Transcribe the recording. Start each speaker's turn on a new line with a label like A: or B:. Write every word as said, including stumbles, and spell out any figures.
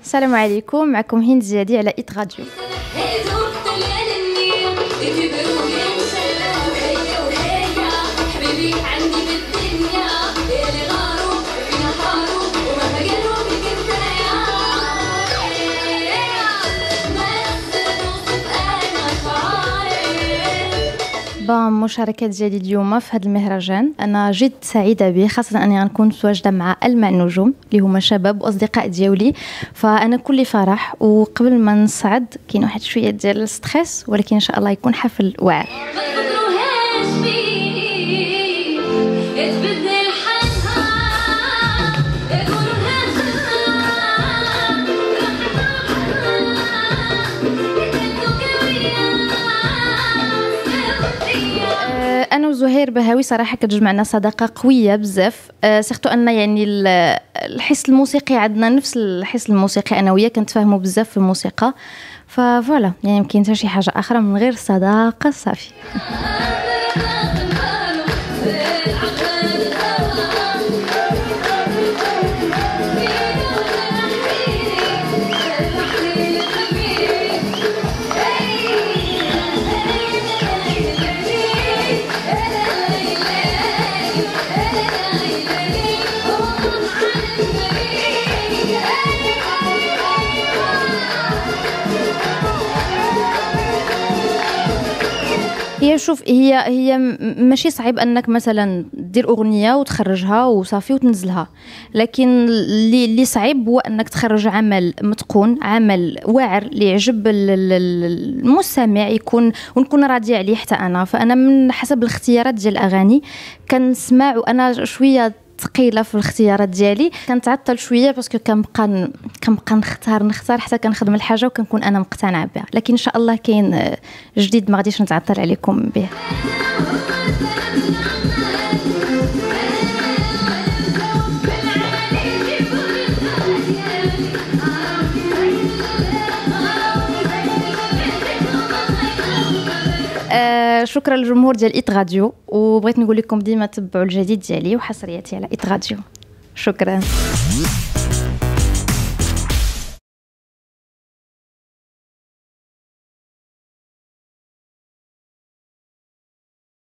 A: السلام عليكم، معكم هند زيادي على إيت راديو. بمشاركة ديالي اليوم في هذا المهرجان أنا جد سعيدة به، خاصة أني غنكون متواجدة مع ألمع نجوم اللي هما شباب وأصدقاء ديالي، فأنا كل فرح. وقبل ما نصعد كاين واحد شوية ديال الستريس، ولكن إن شاء الله يكون حفل واعر. انا وزهير بهاوي صراحه كتجمعنا صداقه قويه بزاف، أه سيرتو ان يعني الحس الموسيقي عندنا نفس الحس الموسيقي، انا وياه كنتفاهموا بزاف في الموسيقى، فوالا يعني يمكن حتى شي حاجه اخرى من غير صداقه صافي. هي شوف هي هي ماشي صعيب انك مثلا دير اغنيه وتخرجها وصافي وتنزلها، لكن اللي اللي صعيب هو انك تخرج عمل متقون، عمل واعر اللي يعجب المستمع يكون ونكون راضيه عليه حتى انا. فانا من حسب الاختيارات ديال الاغاني كنسمع، وانا شويه ثقيله في الاختيارات ديالي، كنتعطل شويه باسكو كنبقى كنبقى نختار نختار حتى كنخدم الحاجه وكنكون انا مقتنعه بها، لكن ان شاء الله كاين جديد ما غاديش نتعطل عليكم به. آه شكرا للجمهور ديال إيت راديو، وبغيت نقول لكم ديما تبعوا الجديد ديالي وحصرياتي على إيت راديو. شكرا.